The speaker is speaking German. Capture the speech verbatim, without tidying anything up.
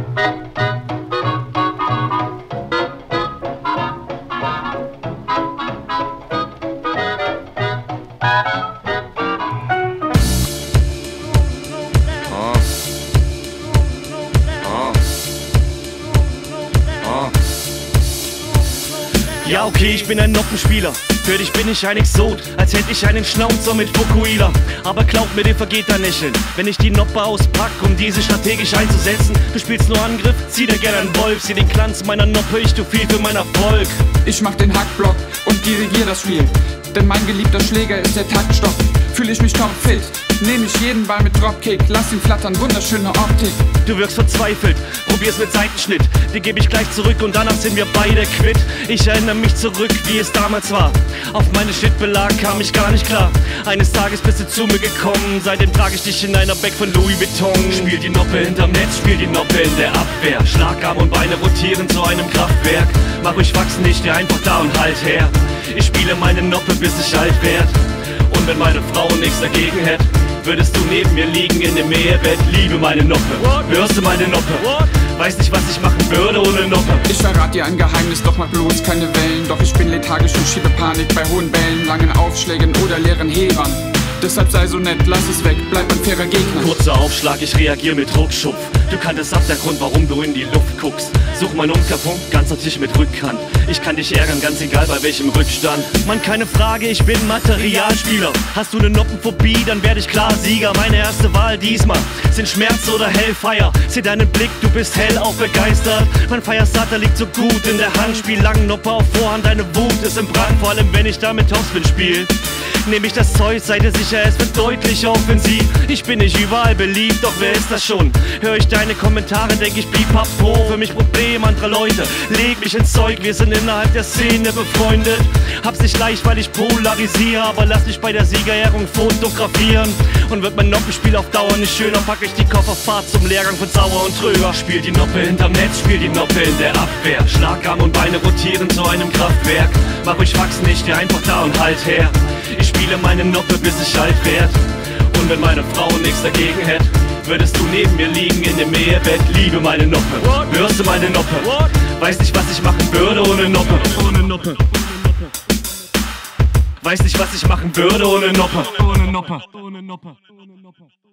Ja, okay, ich bin ein Noppenspieler. Für dich bin ich ein Exot, als hätte ich einen Schnauzer mit Fukuhila. Aber glaub mir, dir vergeht dein Lächeln, wenn ich die Noppe auspack, um diese strategisch einzusetzen. Du spielst nur Angriff, zieh dir gerne einen Wolf. Sieh den Glanz meiner Noppe, ich tu viel für mein Erfolg. Ich mach den Hackblock und dirigier das Spiel, denn mein geliebter Schläger ist der Taktstock. Fühl ich mich topfit, nehm ich jeden Ball mit Dropkick, lass ihn flattern, wunderschöne Optik. Du wirkst verzweifelt, probier's mit Seitenschnitt, die geb ich gleich zurück und danach sind wir beide quitt. Ich erinnere mich zurück, wie es damals war. Auf meine Shitbelag kam ich gar nicht klar. Eines Tages bist du zu mir gekommen, seitdem trage ich dich in einer Bag von Louis Vuitton. Spiel die Noppe hinterm Netz, spiel die Noppe in der Abwehr. Schlagarm und Beine rotieren zu einem Kraftwerk. Mach ruhig wachsen, nicht dir einfach da und halt her. Ich spiele meine Noppe, bis ich alt werd. Und wenn meine Frau nichts dagegen hätte, würdest du neben mir liegen in dem Ehebett. Liebe meine Noppe, hörst du meine Noppe? Weiß nicht, was ich machen würde ohne Noppe. Ich verrat dir ein Geheimnis, doch mach bloß keine Wellen. Doch ich bin lethargisch und schiebe Panik bei hohen Bällen, langen Aufschlägen oder leeren Hebern. Deshalb sei so nett, lass es weg, bleib ein fairer Gegner. Kurzer Aufschlag, ich reagier mit Ruckschupf. Du kanntest ab der Grund, warum du in die Luft guckst. Such meinen Umkehrpunkt, ganzer Tisch mit Rückhand. Ich kann dich ärgern, ganz egal bei welchem Rückstand. Mann, keine Frage, ich bin Materialspieler. Hast du ne Noppenphobie, dann werd ich klar Sieger. Meine erste Wahl diesmal sind Schmerz oder Hellfire. Seh deinen Blick, du bist hell auch begeistert. Mein Firestarter liegt so gut in der Hand. Spiel lang Noppe auf Vorhand, deine Wut ist im Brand. Vor allem wenn ich da mit Topspin spiel. Nehm ich das Zeug, seid ihr sicher, es wird deutlich offensiv. Ich bin nicht überall beliebt, doch wer ist das schon? Hör ich deine Kommentare, denk ich pipapo. Für mich Problem anderer Leute, leg mich ins Zeug. Wir sind innerhalb der Szene befreundet. Hab's nicht leicht, weil ich polarisiere, aber lass mich bei der Siegerehrung fotografieren. Und wird mein Noppenspiel auf Dauer nicht schöner, pack ich die Kofferfahrt zum Lehrgang von Sauer und Tröger. Spiel die Noppe hinterm Netz, spiel die Noppe in der Abwehr. Schlagarm und Beine rotieren zu einem Kraftwerk. Mach ruhig wachsen, nicht dir einfach da und halt her. Ich spiele meine Noppe, bis ich alt werd. Und wenn meine Frau nichts dagegen hätte, würdest du neben mir liegen in dem Ehebett. Liebe meine Noppe, hörst du meine Noppe? Weiß nicht, was ich machen würde ohne Noppe. Ohne Noppe. Weiß nicht, was ich machen würde ohne Noppe. Ohne Noppe. Ohne Noppe.